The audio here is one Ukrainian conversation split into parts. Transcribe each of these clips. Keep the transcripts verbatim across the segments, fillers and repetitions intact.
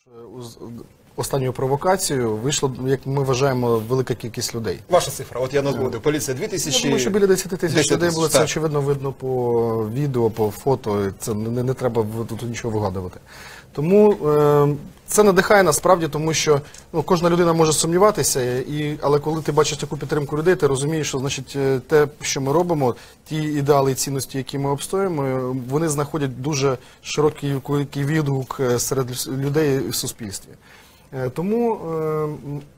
Останню провокацію вийшло, як ми вважаємо, велика кількість людей. Ваша цифра, от я назводив, поліція дві тисячі... Я думаю, що біля десяти тисяч людей було, це очевидно видно по відео, по фото, це не, не треба тут нічого вигадувати. Тому е, це надихає насправді, тому що ну, кожна людина може сумніватися, і, але коли ти бачиш таку підтримку людей, ти розумієш, що значить, те, що ми робимо, ті ідеали і цінності, які ми обстоюємо, вони знаходять дуже широкий відгук серед людей в суспільстві. Тому е,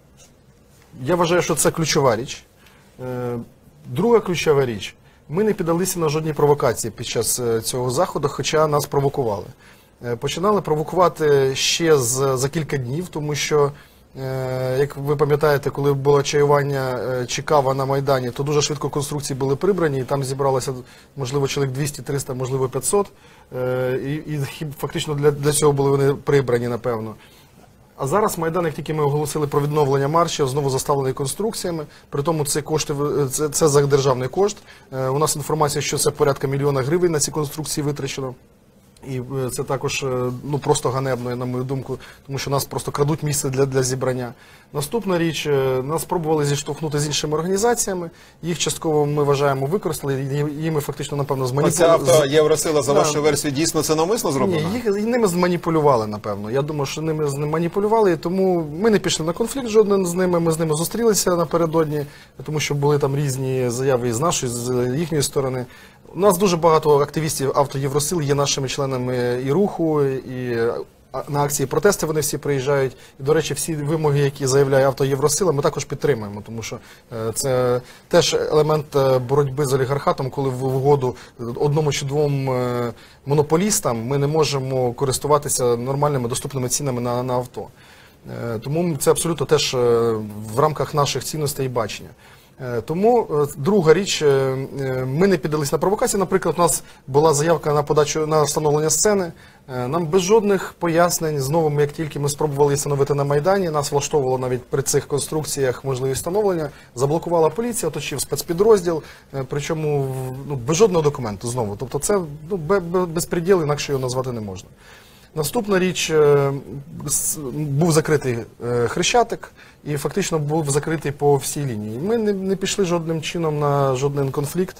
я вважаю, що це ключова річ. Е, друга ключова річ, ми не піддалися на жодні провокації під час цього заходу, хоча нас провокували. Е, починали провокувати ще з, за кілька днів, тому що, е, як ви пам'ятаєте, коли було чаювання е, чи кава на Майдані, то дуже швидко конструкції були прибрані, і там зібралося, можливо, чоловік двісті, триста, можливо, п'ятсот. Е, і, і фактично для, для цього були вони прибрані, напевно. А зараз Майдан, як тільки ми оголосили про відновлення маршів, знову заставлений конструкціями, при тому це кошти, це, це за державний кошт. Е, у нас інформація, що це порядка мільйона гривень на ці конструкції витрачено. І це також ну, просто ганебно, на мою думку, тому що нас просто крадуть місце для, для зібрання. Наступна річ, нас спробували зіштовхнути з іншими організаціями, їх частково ми вважаємо використали, їми фактично, напевно, зманіпулювали. Оця авто Євросила, за вашою версією, дійсно це навмисно зроблено? Ні, їх, ними зманіпулювали, напевно. Я думаю, що ними маніпулювали, тому ми не пішли на конфлікт жоден з ними, ми з ними зустрілися напередодні, тому що були там різні заяви і з нашої, з їхньої сторони. У нас дуже багато активістів авто Євросил є нашими членами і руху, і на акції протести вони всі приїжджають. І, до речі, всі вимоги, які заявляє авто Євросила, ми також підтримуємо, тому що це теж елемент боротьби з олігархатом, коли в угоду одному чи двом монополістам ми не можемо користуватися нормальними доступними цінами на, на авто. Тому це абсолютно теж в рамках наших цінностей і бачення. Тому друга річ, ми не піддалися на провокації. Наприклад, у нас була заявка на подачу на встановлення сцени. Нам без жодних пояснень, знову, як тільки ми спробували встановити на Майдані, нас влаштовувало навіть при цих конструкціях можливість встановлення, заблокувала поліція, оточив спецпідрозділ, причому ну, без жодного документу знову. Тобто це ну, безпреділ, інакше його назвати не можна. Наступна річ, був закритий Хрещатик і фактично був закритий по всій лінії. Ми не, не пішли жодним чином на жоден конфлікт,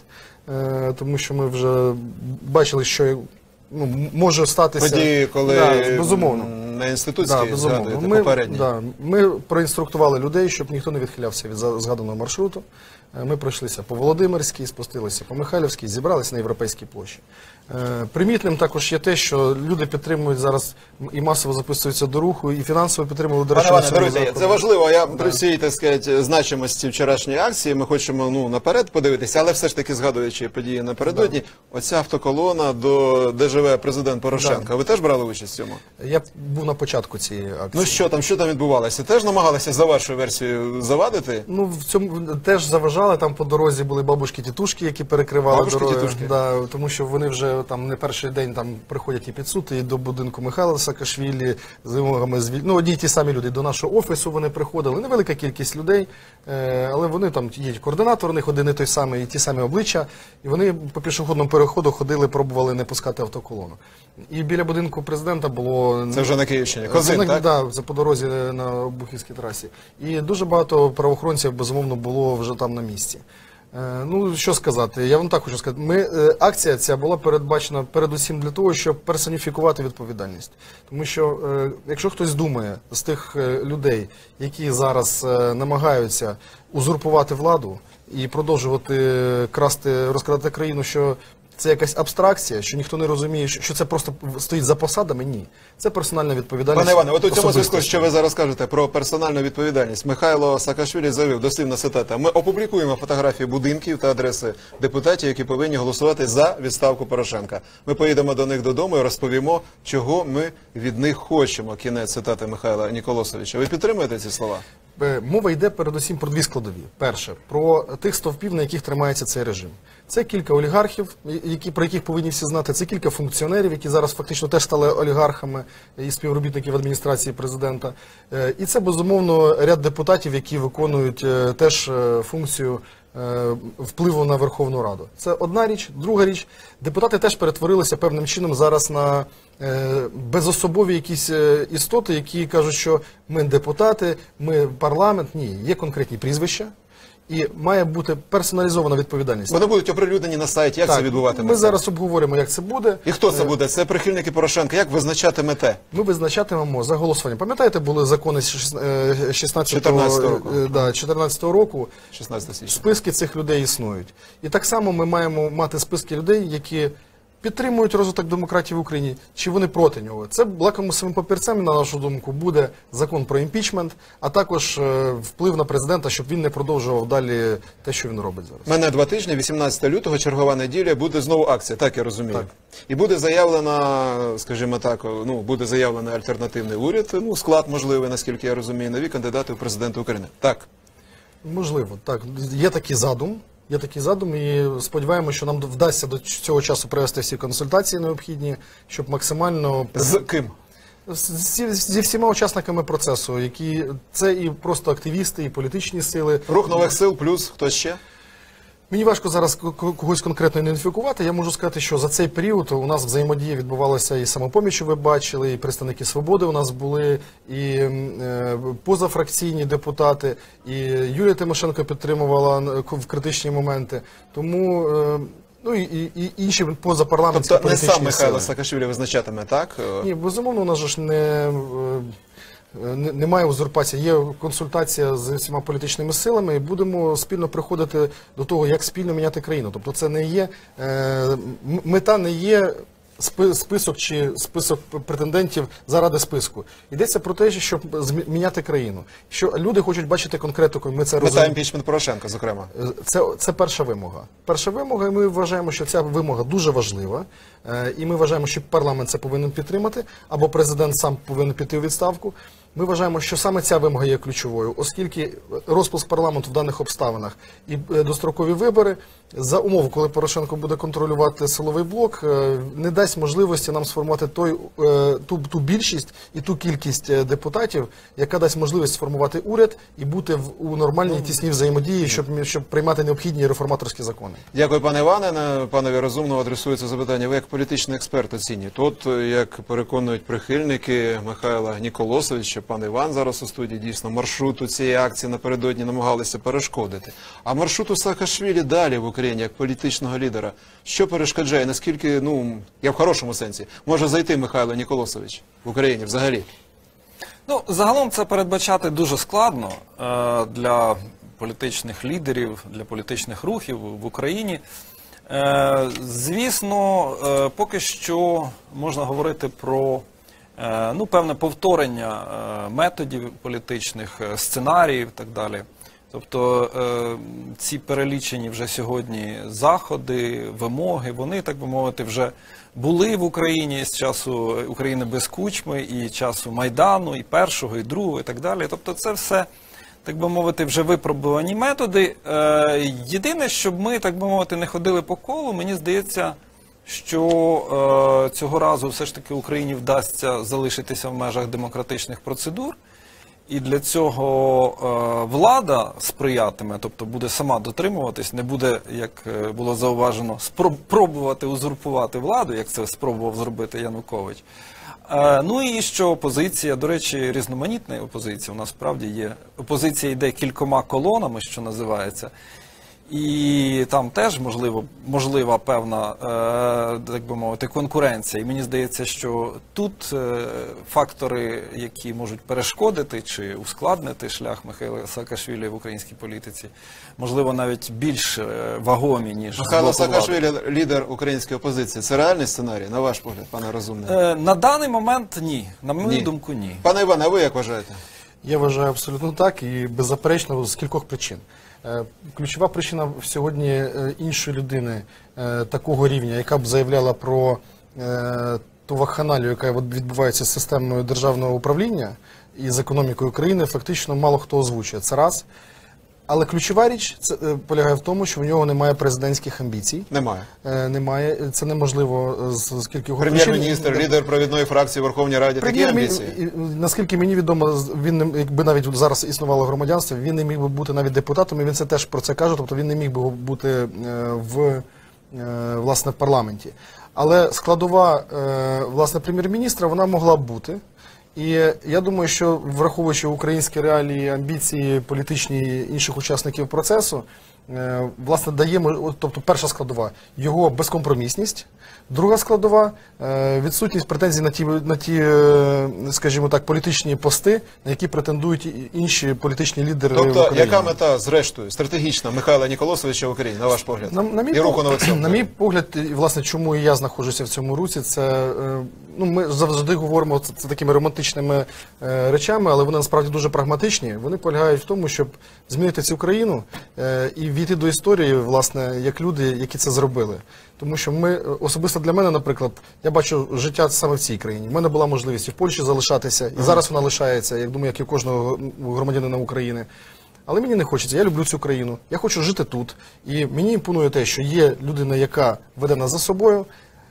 тому що ми вже бачили, що ну, може статися... Тоді, коли да, безумовно. На інститутській да, згадуєте ми, попередні. Да, ми проінструктували людей, щоб ніхто не відхилявся від згаданого маршруту. Ми пройшлися по Володимирській, спустилися по Михайлівській, зібралися на Європейській площі. Примітним також є те, що люди підтримують зараз і масово записуються до руху, і фінансово підтримували до речі. Пане Іване, друзі, це важливо. Я при всій, так сказати, значимості вчорашньої акції, ми хочемо ну, наперед подивитися, але все ж таки згадуючи події напередодні, да. Оця автоколона, до, де живе президент Порошенко. Да. Ви теж брали участь в цьому? Я був на початку цієї акції. Ну що там, що там відбувалося? Теж намагалися за вашою версією завадити? Ну, в цьому теж заважали, там по дорозі були бабушки-тітушки, які перекривали дороги. Да, тому що вони вже там не перший день там приходять і під суд, і до будинку Михайла Саакашвілі з вимогами звільнення. Ну, одні й ті самі люди, до нашого офісу вони приходили, невелика кількість людей, але вони там, є координатор, у них один і той самий, і ті самі обличчя, і вони по пішохідному переходу ходили, пробували не пускати автоколону. І біля будинку президента було... Це вже на Київщині, Козин, це, так? Так, це по дорозі на Обухівській трасі. І дуже багато правоохоронців, безумовно, було вже там на місці. Ну, що сказати, я вам так хочу сказати, ми, акція ця була передбачена передусім для того, щоб персоніфікувати відповідальність. Тому що, якщо хтось думає з тих людей, які зараз намагаються узурпувати владу і продовжувати красти, розкрадати країну, що це якась абстракція, що ніхто не розуміє, що це просто стоїть за посадами, ні. Це персональна відповідальність. Пане Іване, от у цьому зв'язку, що ви зараз кажете про персональну відповідальність, Михайло Саакашвілі заявив, дослівно цитата, ми опублікуємо фотографії будинків та адреси депутатів, які повинні голосувати за відставку Порошенка. Ми поїдемо до них додому і розповімо, чого ми від них хочемо. Кінець цитати Михайла Ніколосовича. Ви підтримуєте ці слова? Мова йде передусім про дві складові. Перше, про тих стовпів, на яких тримається цей режим. Це кілька олігархів, які, про яких повинні всі знати, це кілька функціонерів, які зараз фактично теж стали олігархами і співробітників адміністрації президента. І це, безумовно, ряд депутатів, які виконують теж функцію е, впливу на Верховну Раду. Це одна річ. Друга річ, депутати теж перетворилися певним чином зараз на е, безособові якісь е, істоти, які кажуть, що ми депутати, ми парламент. Ні, є конкретні прізвища. І має бути персоналізована відповідальність. Вони будуть оприлюднені на сайті. Як так, це відбуватиметься? Ми зараз обговоримо, як це буде. І хто це буде? Це прихильники Порошенка. Як визначатимете? Ми визначатимемо за голосуванням. Пам'ятаєте, були закони чотирнадцятого року. Да, чотирнадцятого року. шістнадцятого січня. Списки цих людей існують. І так само ми маємо мати списки людей, які підтримують розвиток демократії в Україні, чи вони проти нього. Це лакмусовим папірцем, на нашу думку, буде закон про імпічмент, а також е, вплив на президента, щоб він не продовжував далі те, що він робить зараз. У мене два тижні, вісімнадцятого лютого, чергова неділя, буде знову акція, так я розумію. Так. І буде заявлена, скажімо так, ну, буде заявлений альтернативний уряд, ну, склад можливий, наскільки я розумію, нові кандидати в президенти України. Так. Можливо, так. Є такий задум. Є такий задум, і сподіваємося, що нам вдасться до цього часу провести всі консультації необхідні, щоб максимально... З ким? Зі, зі всіма учасниками процесу, які це і просто активісти, і політичні сили. Рух нових сил плюс хто ще? Мені важко зараз когось конкретно ідентифікувати. Я можу сказати, що за цей період у нас взаємодія відбувалася і «Самопоміч», ви бачили, і представники «Свободи» у нас були, і е, позафракційні депутати, і Юлія Тимошенко підтримувала в критичні моменти. Тому, е, ну і, і, і інші позапарламентські тобто, політичні не сам Михайло сили. Саакашвілі визначатиме, так? Ні, безумовно, у нас же ж не... Немає узурпації, є консультація з всіма політичними силами, і будемо спільно приходити до того, як спільно міняти країну. Тобто це не є, е, мета не є список чи список претендентів заради списку. Йдеться про те, щоб зміняти країну. Що люди хочуть бачити конкретику, ми це розуміємо. Мета імпічмент Порошенка, зокрема. Це, це перша вимога. Перша вимога, і ми вважаємо, що ця вимога дуже важлива. І ми вважаємо, що парламент це повинен підтримати, або президент сам повинен піти у відставку. Ми вважаємо, що саме ця вимога є ключовою, оскільки розпуск парламенту в даних обставинах і дострокові вибори, за умови, коли Порошенко буде контролювати силовий блок, не дасть можливості нам сформувати той, ту, ту більшість і ту кількість депутатів, яка дасть можливість сформувати уряд і бути в, у нормальній тісній взаємодії, щоб, щоб приймати необхідні реформаторські закони. Дякую, пане Іване. Панові Розумного адресується запитання. Ви як політичний експерт оцінюєте. От, як переконують прихильники Михайла Ніколосовича, пан Іван зараз у студії, дійсно, маршруту цієї акції напередодні намагалися перешкодити. А маршруту Саакашвілі далі в Україні, як політичного лідера, що перешкоджає, наскільки, ну, я в хорошому сенсі, може зайти Михайло Ніколосович в Україні взагалі? Ну, загалом це передбачати дуже складно е, для політичних лідерів, для політичних рухів в Україні. Е, звісно, е, поки що можна говорити про е, ну, певне повторення е, методів політичних, е, сценаріїв і так далі. Тобто е, ці перелічені вже сьогодні заходи, вимоги, вони, так би мовити, вже були в Україні з часу України без Кучми, і часу Майдану, і першого, і другого, і так далі. Тобто це все, так би мовити, вже випробувані методи. Е, єдине, щоб ми, так би мовити, не ходили по колу, мені здається, що е, цього разу все ж таки Україні вдасться залишитися в межах демократичних процедур. І для цього е, влада сприятиме, тобто буде сама дотримуватись, не буде, як було зауважено, спробувати узурпувати владу, як це спробував зробити Янукович. Е, ну і що опозиція, до речі, різноманітна опозиція, у нас справді є. Опозиція йде кількома колонами, що називається. І там теж можливо, можлива певна, е, так би мовити, конкуренція. І мені здається, що тут е, фактори, які можуть перешкодити чи ускладнити шлях Михайла Саакашвілі в українській політиці, можливо, навіть більш е, вагомі, ніж Михайло Саакашвілі, лідер української опозиції. Це реальний сценарій, на ваш погляд, пане Розумний? Е, на даний момент ні. На мою ні. думку, ні. Пане Іване, а ви як вважаєте? Я вважаю абсолютно так і беззаперечно з кількох причин. Ключова причина сьогодні іншої людини такого рівня, яка б заявляла про ту вакханалію, яка відбувається з системою державного управління і з економікою країни, фактично мало хто озвучує. Це раз. Але ключова річ це, е, полягає в тому, що в нього немає президентських амбіцій. Немає. Е, немає. Це неможливо е, з, з кількох причин. Прем'єр-міністр, лідер провідної фракції в Верховній Раді, такі Прем'єр- амбіції? і- і, Наскільки мені відомо, з- він не- якби навіть зараз існувало громадянство, він не міг би бути навіть депутатом, і він це теж про це каже, тобто він не міг би бути е, в, е, власне, в парламенті. Але складова, е, власне, прем'єр-міністра, вона могла б бути. І я думаю, що враховуючи українські реалії, амбіції політичні інших учасників процесу, е, власне, даємо, от, тобто перша складова, його безкомпромісність, друга складова, е, відсутність претензій на ті, на ті, е, скажімо так, політичні пости, на які претендують і інші політичні лідери в Тобто, Україні. яка мета, зрештою, стратегічна Михайла Ніколосовича в Україні, на ваш погляд? На, на, мій, І руху на пог- оцьому. на мій погляд, і, власне, чому і я знаходжуся в цьому русі, це, е, ну, ми завжди говоримо це, це такими романтичними е, речами, але вони насправді дуже прагматичні. Вони полягають в тому, щоб змінити цю країну е, і війти до історії, власне, як люди, які це зробили. Тому що ми, особисто для мене, наприклад, я бачу життя саме в цій країні. У мене була можливість і в Польщі залишатися, і зараз вона лишається, як думаю, як і у кожного громадянина України. Але мені не хочеться, я люблю цю країну, я хочу жити тут. І мені імпонує те, що є людина, яка веде нас за собою.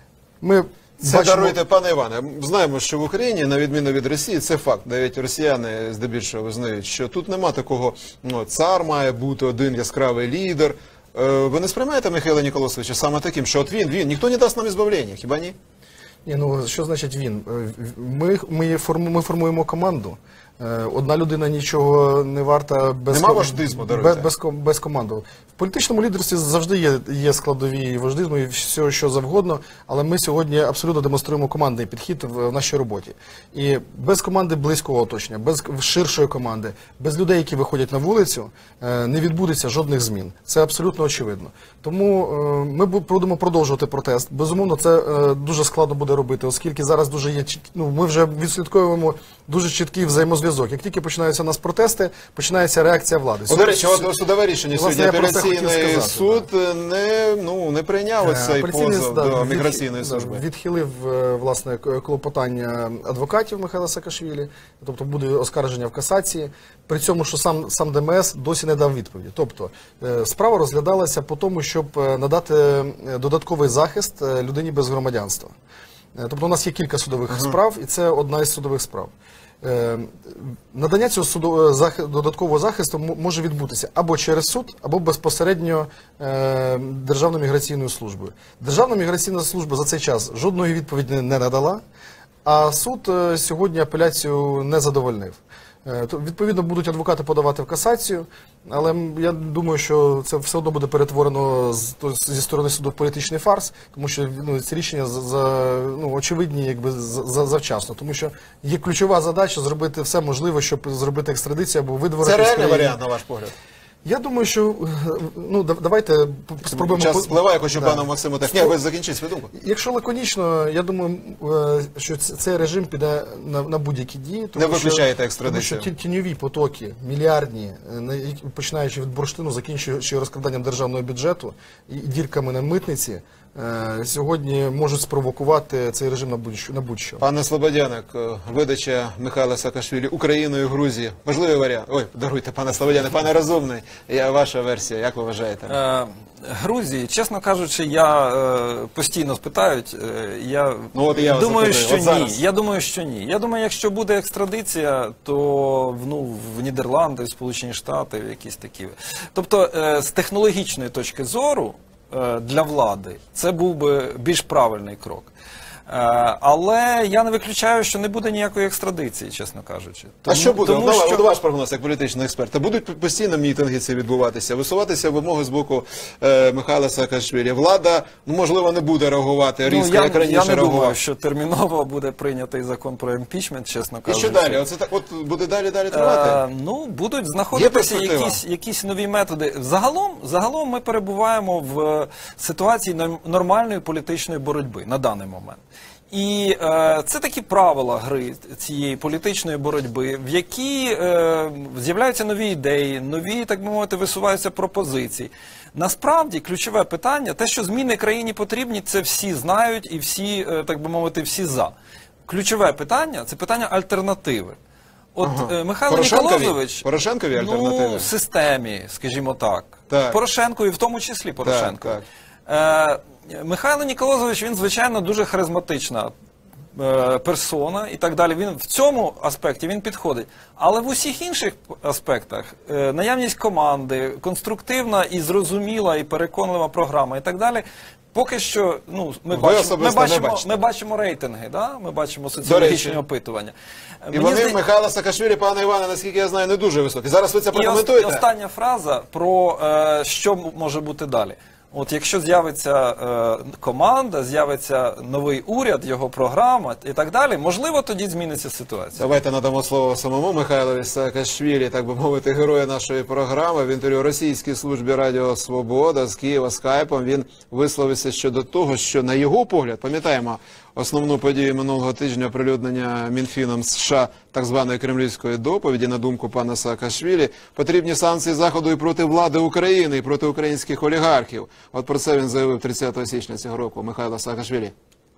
Ми Це бачимо... даруйте, пане Іване. Знаємо, що в Україні, на відміну від Росії, це факт. Навіть росіяни здебільшого визнають, що тут нема такого, ну, цар має бути один яскравий лідер. Е, Ви не сприймаєте Михайла Ніколосовича саме таким, що от він, він, ніхто не дасть нам ізбавлення, хіба ні? Ні, ну що значить він? Е, Ми, ми, форму, ми формуємо команду. Е, Одна людина нічого не варта без, Нема ком- вождизму, даруйте. без, без, ком- без команди. В політичному лідерстві завжди є, є складові вождизму і все, що завгодно, але ми сьогодні абсолютно демонструємо командний підхід в, в нашій роботі. І без команди близького оточення, без ширшої команди, без людей, які виходять на вулицю, е, не відбудеться жодних змін. Це абсолютно очевидно. Тому е, ми бу- будемо продовжувати протест. Безумовно, це е, дуже складно буде робити, оскільки зараз дуже є чіт- ну, ми вже відслідковуємо дуже чіткий взаємозв'язок. Як тільки починаються у нас протести, починається реакція влади. О, до речі, от судове рішення Власне, сьогодні. я про це хотів Апеляційний сказати, суд не, ну, не прийняв цей Апеляційний позов суд, да, до відхи- міграційної да, служби. Відхилив, е, власне, к- клопотання адвокатів Михайла Саакашвілі, тобто буде оскарження в касації, при цьому, що сам, сам ДМС досі не дав відповіді. Тобто, е, справа розглядалася по тому, щоб е, надати е, додатковий захист е, людині без громадянства. Е, Тобто, у нас є кілька судових справ, і це одна із судових справ. Е, Надання цього суду, захи- додаткового захисту м- може відбутися або через суд, або безпосередньо е, Державною міграційною службою. Державна міграційна служба за цей час жодної відповіді не надала, а суд е, сьогодні апеляцію не задовольнив. Е, то, відповідно, будуть адвокати подавати в касацію, але м, я думаю, що це все одно буде перетворено з, то, зі сторони суду в політичний фарс, тому що, ну, ці рішення за, за, ну, очевидні, якби за, за- завчасно, тому що є ключова задача зробити все можливе, щоб зробити екстрадицію або видворити Це з реальний країни. варіант, на ваш погляд? Я думаю, що е, ну да- давайте п- спробуємо. Час по- спливає, я хочу Да. пану Максиму так. Ні, ви закінчіть свою думку. Якщо лаконічно, я думаю, е, що ц- цей режим піде на, на будь-які дії. Тому Не виключаєте що, екстрадицію? Тому що ті- тіньові потоки, мільярдні, е, на які- починаючи від бурштину, закінчуючи розкраданням державного бюджету і і дірками на митниці, е, сьогодні можуть спровокувати цей режим на будь-що. На будь-що. Пане Слободяник, е, видача Михайла Саакашвілі Україною і Грузії. Важливий варіант. Ой, даруйте, пане Слободяник, пане Розумний. Я, ваша версія, як ви вважаєте? Е, Грузії, чесно кажучи, я е, постійно спитають. Е, я Ну, от і я вас думаю, запитую. що От ні. зараз. Я думаю, що ні. Я думаю, якщо буде екстрадиція, то в, ну, в Нідерланди, в Сполучені Штати, в якісь такі. Тобто, е, з технологічної точки зору е, для влади це був би більш правильний крок. Е, Але я не виключаю, що не буде ніякої екстрадиції, чесно кажучи. А що буде? тому От, що- от ваш прогноз як політичного експерта. Будуть постійно мітинги ці відбуватися, висуватися вимоги з боку е, Михайла Саакашвілі. Влада, ну, можливо, не буде реагувати різко, Ну, я, як раніше я не реагувала. думаю, що терміново буде прийнятий закон про імпічмент, чесно І кажучи. що далі? Оце так, от буде далі далі тривати? Е, ну, будуть знаходитися перспектива? якісь, якісь нові методи. Загалом, загалом ми перебуваємо в ситуації норм- нормальної політичної боротьби на даний момент. І е, це такі правила гри цієї політичної боротьби, в якій е, з'являються нові ідеї, нові, так би мовити, висуваються пропозиції. Насправді, ключове питання, те, що зміни країні потрібні, це всі знають і всі, е, так би мовити, всі за. Ключове питання – це питання альтернативи. От Ага. е, Михайло Порошенкові? Ніколозович, Порошенкові альтернативи? ну, системі, скажімо так. Так. Порошенкові, в тому числі Порошенкові. Так, Е, Михайло Ніколозович, він, звичайно, дуже харизматична е, персона і так далі. Він в цьому аспекті він підходить. Але в усіх інших аспектах е, наявність команди, конструктивна і зрозуміла і переконлива програма і так далі. Поки що, ну, ми Ви бачимо, ми особисто не бачимо, бачите. ми бачимо рейтинги, да? Ми бачимо соціологічні речі. опитування. І Мені вони зда- в Михайла Саакашвілі, пане Іване, наскільки я знаю, не дуже високі. Зараз ви це І ос- прокоментуєте? і остання фраза про е, що м- може бути далі. От якщо з'явиться е, команда, з'явиться новий уряд, його програма і так далі, можливо, тоді зміниться ситуація. Давайте надамо слово самому Михайлові Саакашвілі, так би мовити, герою нашої програми. В інтерв'ю російській службі Радіо Свобода з Києва скайпом він висловився щодо того, що на його погляд, пам'ятаємо основну подію минулого тижня оприлюднення Мінфіном США так званої кремлівської доповіді, на думку пана Саакашвілі, потрібні санкції Заходу і проти влади України, і проти українських олігархів. От про це він заявив тридцятого січня цього року. Михайло Саакашвілі.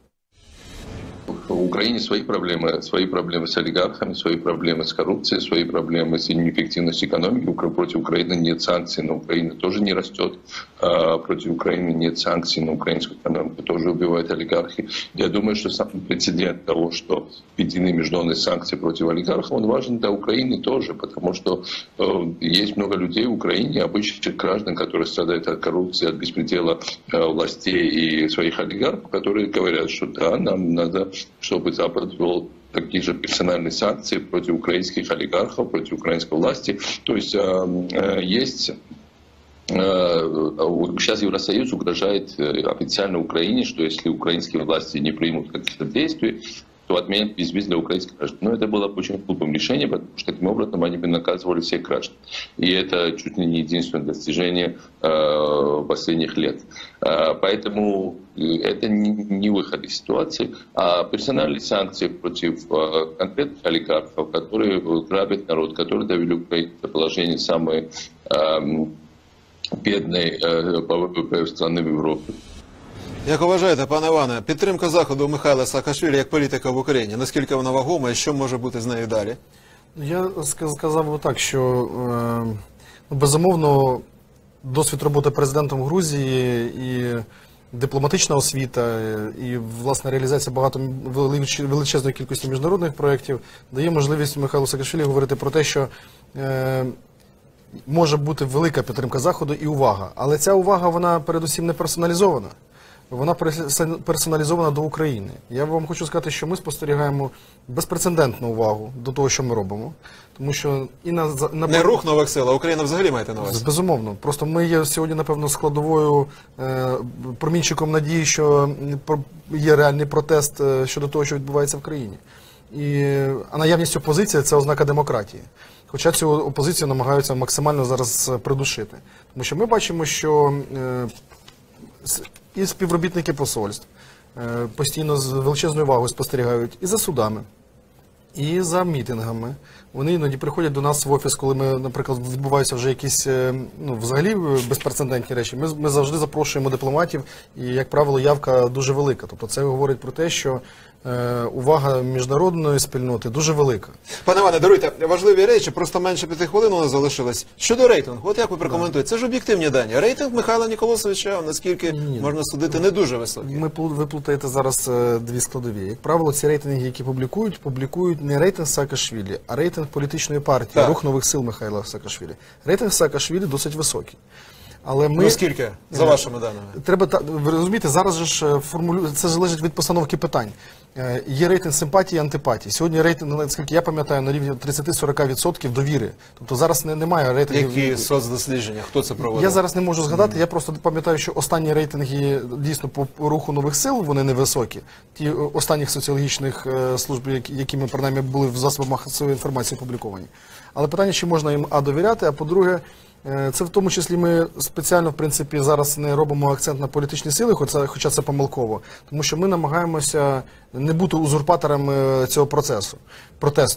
В Украине свои проблемы, свои проблемы с олигархами, свои проблемы с коррупцией, свои проблемы с неэффективностью экономики. Укра- Против Украины нет санкций, но Украина тоже не растет. А против Украины нет санкций, но украинскую экономику тоже убивают олигархи. Я думаю, что сам прецедент того, что введены международные санкции против олигархов, он важен для Украины тоже, потому что э, есть много людей в Украине, обычных граждан, которые страдают от коррупции, от беспредела э, властей и своих олигархов, которые говорят, что да, нам надо, чтобы Запад ввел такие же персональные санкции против украинских олигархов, против украинской власти. То есть э, э, есть... Э, Сейчас Евросоюз угрожает э, официально Украине, что если украинские власти не примут каких-то действий, то отменят безвиз для украинских граждан. Но это было очень глупым решением, потому что таким образом они бы наказывали всех граждан. И это чуть ли не единственное достижение э, последних лет. Э, поэтому это не, не выход из ситуации, а персональные санкции против э, конкретных олигархов, которые грабят народ, которые довели Украину до положения самой э, бедной э, по ВВП страны в Европе. Як вважаєте, пане Іване, підтримка Заходу Михайла Саакашвілі як політика в Україні, наскільки вона вагома і що може бути з нею далі? Я ска- сказав би так, що е, ну, безумовно досвід роботи президентом Грузії і дипломатична освіта, е, і власне реалізація багато велич- величезної кількості міжнародних проєктів дає можливість Михайлу Саакашвілі говорити про те, що е, може бути велика підтримка Заходу і увага. Але ця увага, вона передусім не персоналізована. Вона перс- персоналізована до України. Я вам хочу сказати, що ми спостерігаємо безпрецедентну увагу до того, що ми робимо. Тому що і на, за- на Не рух нових сил, а Україна взагалі маєте на увазі? Безумовно. Просто ми є сьогодні, напевно, складовою е, промінчиком надії, що м, про- є реальний протест е, щодо того, що відбувається в країні. І, а наявність опозиції – це ознака демократії. Хоча цю опозицію намагаються максимально зараз е, придушити. Тому що ми бачимо, що е, с- і співробітники посольств е, постійно з величезною увагою спостерігають і за судами, і за мітингами. Вони іноді приходять до нас в офіс, коли ми, наприклад, відбуваються вже якісь е, ну, взагалі безпрецедентні речі. Ми, ми завжди запрошуємо дипломатів, і, як правило, явка дуже велика. Тобто це говорить про те, що е, увага міжнародної спільноти дуже велика. Пане Іване, даруйте, важливі речі, просто менше п'яти хвилин у нас залишилось. Щодо рейтингу, от як ви прокоментуєте? Це ж об'єктивні дані. Рейтинг Михайла Ніколосовича, наскільки можна судити, не дуже високий. Ми плу- ви плутаєте зараз е, дві складові. Як правило, ці рейтинги, які публікують, публікують не рейтинг Саакашвілі, а рейтинг політичної партії, Так. Рух нових сил Михайла Саакашвілі. Рейтинг Саакашвілі досить високий. Але ми... Ну скільки, за вашими даними? Треба та ви розумієте, зараз же ж формулю це залежить від постановки питань. Е, Є рейтинг симпатії і антипатії. Сьогодні рейтинг, наскільки я пам'ятаю, на рівні тридцять-сорок відсотків довіри. Тобто зараз не, немає рейтингів. Які соцдослідження? Хто це проводив? Я зараз не можу згадати, я просто пам'ятаю, що останні рейтинги дійсно по руху нових сил, вони невисокі. Ті е, останніх соціологічних е, служб, які, які ми, принаймні, були в засобах масової інформації опубліковані. Але питання, чи можна їм, а, довіряти, а по-друге, е, це в тому числі ми спеціально, в принципі, зараз не робимо акцент на політичні сили, хоча, хоча це помилково, тому що ми намагаємося не бути узурпаторами цього процесу, протесту.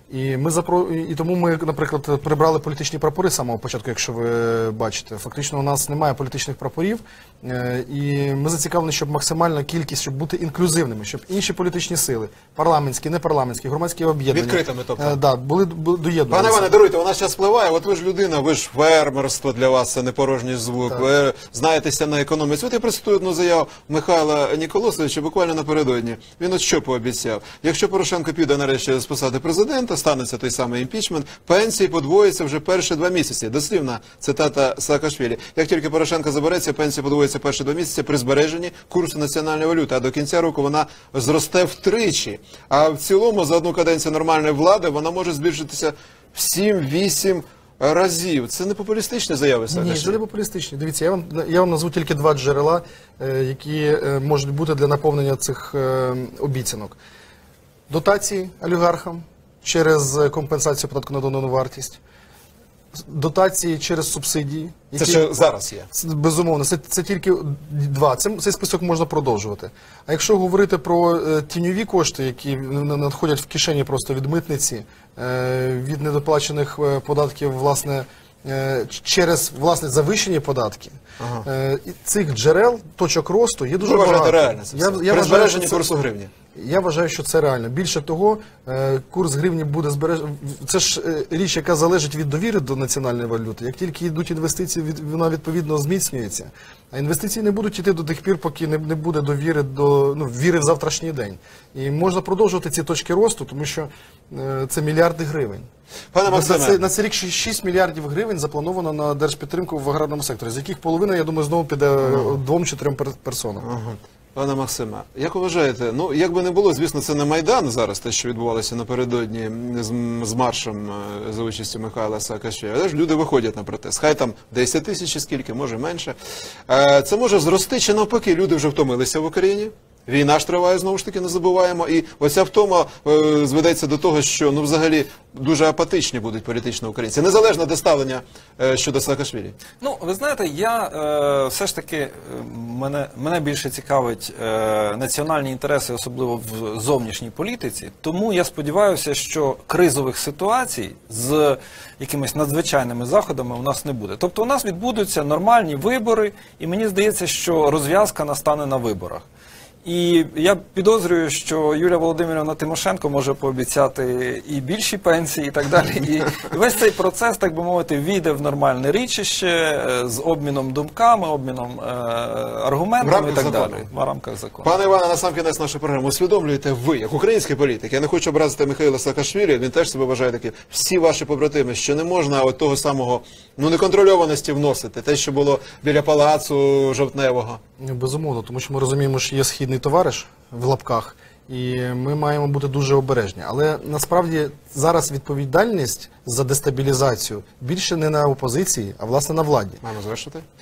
І ми запро... і тому ми, наприклад, прибрали політичні прапори з самого початку, якщо ви бачите. Фактично у нас немає політичних прапорів, е, і ми зацікавлені, щоб максимальна кількість, щоб бути інклюзивними, щоб інші політичні сили, парламентські, непарламентські, громадські об'єднання, Відкритими, тобто. е, да, були, були доєднувалися. Пане Іване, даруйте, вона зараз впливає, от ви ж людина, ви ж фермерство для вас, це не порожній звук, Так. ви знаєтеся на економіці. От я процитую одну заяву Михайла Ніколосовича буквально напередодні. Він от що пообіцяв? Якщо Порошенко піде нарешті з посади президента, станеться той самий імпічмент, пенсії подвоїться вже перші два місяці. Дослівна цитата Саакашвілі. Як тільки Порошенко забереться, пенсія подвоїться перші два місяці при збереженні курсу національної валюти, а до кінця року вона зросте втричі. А в цілому за одну каденцію нормальної влади вона може збільшитися в сім-вісім разів. Це не популістичні заяви Ні, Саакашвілі? це не популістичні. Дивіться, я вам, я вам назву тільки два джерела, е, які е, можуть бути для наповнення цих е, обіцянок. Дотації олігархам через компенсацію податку на додану вартість, дотації через субсидії. Це ще зараз є. Це, безумовно, це, це тільки два. Це, цей список можна продовжувати. А якщо говорити про е, тіньові кошти, які н- надходять в кишені просто від митниці, е, від недоплачених е, податків, власне, е, через власне завищені податки, е, і цих джерел, точок росту є дуже Ви вважаєте багато. реально це Я, все? я При вважаю, збереженні що це- курсу гривні? Я вважаю, що це реально. Більше того, е, курс гривні буде збережений. Це ж е, річ, яка залежить від довіри до національної валюти. Як тільки йдуть інвестиції, від- вона відповідно зміцнюється. А інвестиції не будуть йти до тих пір, поки не, не буде довіри до ну, віри в завтрашній день. І можна продовжувати ці точки росту, тому що е, це мільярди гривень. Пане На цей, Максиме, на цей рік шість мільярдів гривень заплановано на держпідтримку в аграрному секторі, з яких половина, я думаю, знову піде е, двом чи трьом пер- персонам. Ага. Пане Максиме, як ви вважаєте, ну як би не було, звісно, це не Майдан зараз, те, що відбувалося напередодні з, з маршем е, за участю Михайла Саакашвілі, але ж люди виходять на протест. Хай там десять тисяч чи скільки, може менше. Е, Це може зрости чи навпаки, люди вже втомилися в Україні. Війна ж триває, знову ж таки, не забуваємо. І оця втома е, зведеться до того, що ну взагалі дуже апатичні будуть політично українці. Незалежно до ставлення е, щодо Саакашвілі. Ну, ви знаєте, я е, все ж таки е, мене, мене більше цікавить е, національні інтереси, особливо в зовнішній політиці. Тому я сподіваюся, що кризових ситуацій з якимись надзвичайними заходами у нас не буде. Тобто у нас відбудуться нормальні вибори, і мені здається, що розв'язка настане на виборах. І я підозрюю, що Юлія Володимирівна Тимошенко може пообіцяти і більші пенсії, і так далі. І весь цей процес, так би мовити, війде в нормальне річище е, з обміном думками, обміном е, В аргументами рамках і так закону. далі. В рамках закону. Пане Іване, на сам кінець нашої програми, усвідомлюєте ви, як український політик, я не хочу образити Михайла Саакашвілі, він теж себе вважає таким, всі ваші побратими, що не можна от того самого, ну, неконтрольованості вносити, те, що було біля палацу Жовтневого. Безумовно, тому що ми розуміємо, що є східний товариш в лапках, і ми маємо бути дуже обережні. Але насправді зараз відповідальність за дестабілізацію більше не на опозиції, а власне на владі. Маємо завершити?